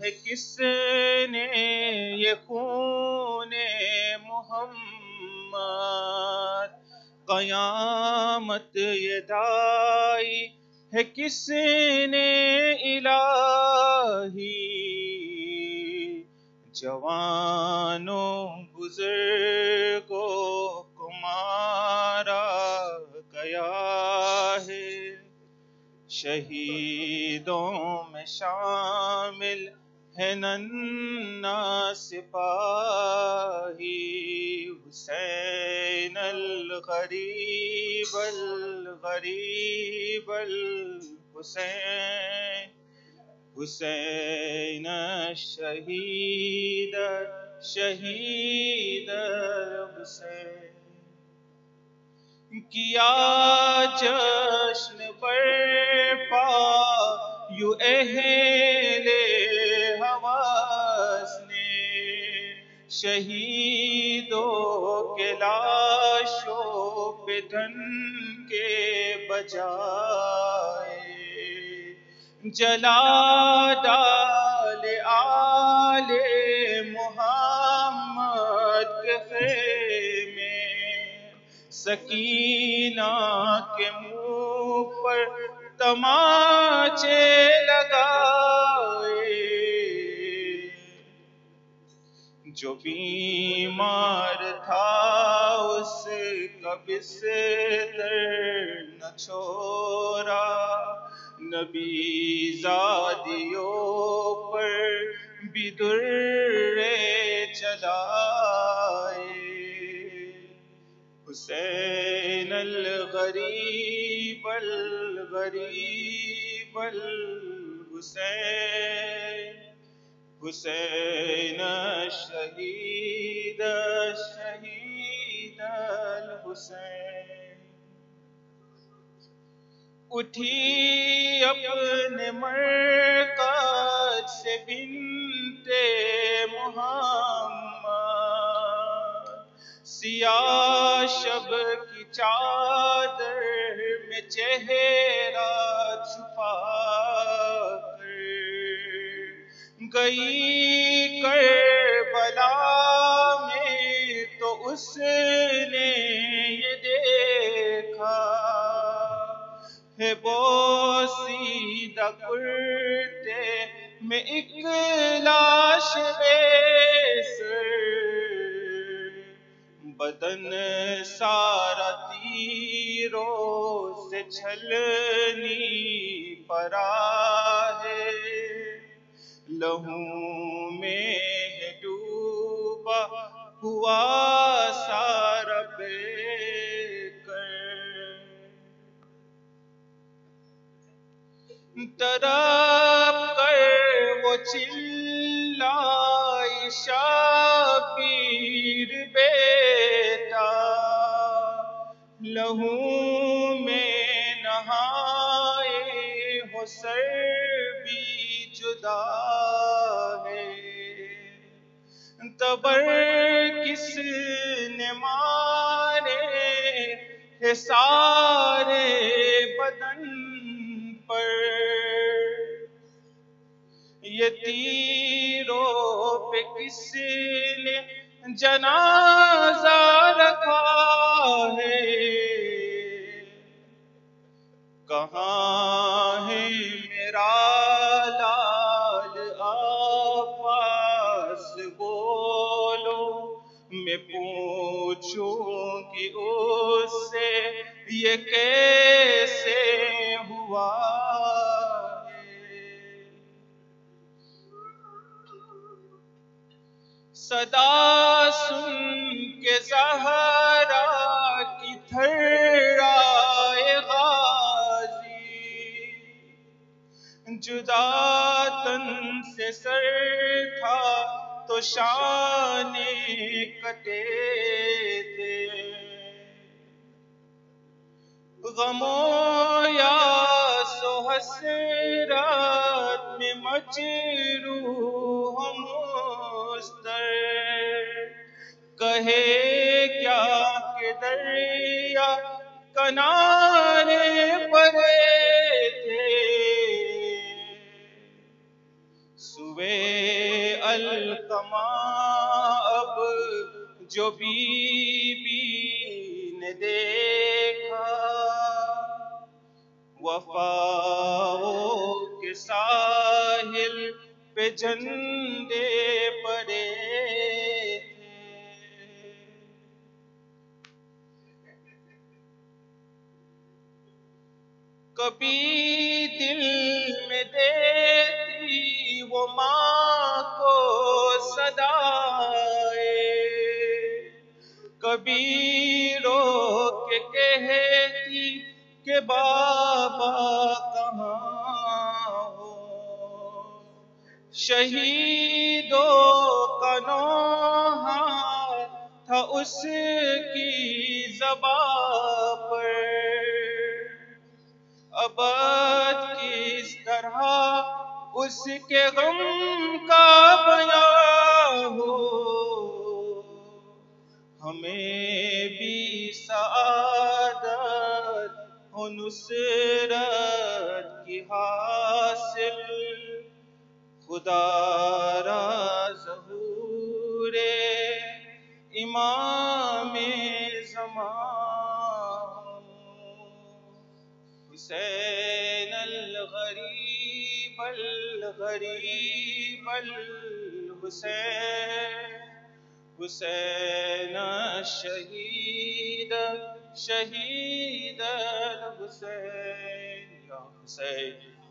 ہے کس نے یہ خون محمد، قیامت یہ دائی ہے کس نے الہی، جوانوں بزرگوں کو مارا گیا ہے، شہیدوں میں شامل ہے ننھا سپاہی، حسین الغریب الغریب الحسین، حسین الشہید شہید الحسین، کیا جشن برپا یوں اہل حواس نے، شہیدوں کے لاشوں پہ دھن کے بجائے، جلا ڈال آل محمد کے خیمے، سکینہ کے منہ پر تماچے لگائے، جو بیمار تھا اس کا بستر نہ چھوڑا، نبی زادیوں پر بھی درے چلائے، حسین الغریب الغریب الحسین، حسین الشہید شہید الحسین، اٹھی اپنے مرکز سے بنت محمد، سیاہ شب کی چادر میں چہرہ چھپا کر، گئی کربلا میں تو اس نے یہ دیکھا ہے بوسیدہ کرتے میں ایک لاش بے سر، بدن سارا تیروں سے چھلنی پڑا ہے، لہو میں ہے ڈوبا ہوا سارا بے کر، تڑپ کر وہ چلائی شبیر بیٹا، لہو میں نہائے ہو سر بھی جدا ہے، تبر کس نے مارے ہے سارے بدن پر، یہ تیروں پہ کس نے جنازہ رکھا ہے، کہاں ہے میرا لال عباس بولو، میں پوچھوں گی اس سے یہ کیسے ہوا ہے، صدا سن کے زہرا کی تھرائے غازی، جدا تن سے سر تھا تو شانے کٹے تھے، غم و یاس و حسرت میں مجروح مضطر، کہے کیا کہ دریا کنارے پڑے تھے، سوے القما اب جو بی نے دیکھا، وفاؤں کے ساحل پہ جھنڈے پڑے تھے، کبھی دل میں دیتی وہ ماں کو صدائے، کبھی رو کے کہتی کہ بابا کہاں ہو، شہیدوں کا نوحہ تھا اس کی زبان پر، ابد کس طرح اس کے غم کا بیان ہو، ہمیں بھی سعادت ہو نصرت کی حاصل، خدا را ظہور امام زمان، حسین الغریب الغریب الحسین، حسین الشہید شہید الحسین، یا حسین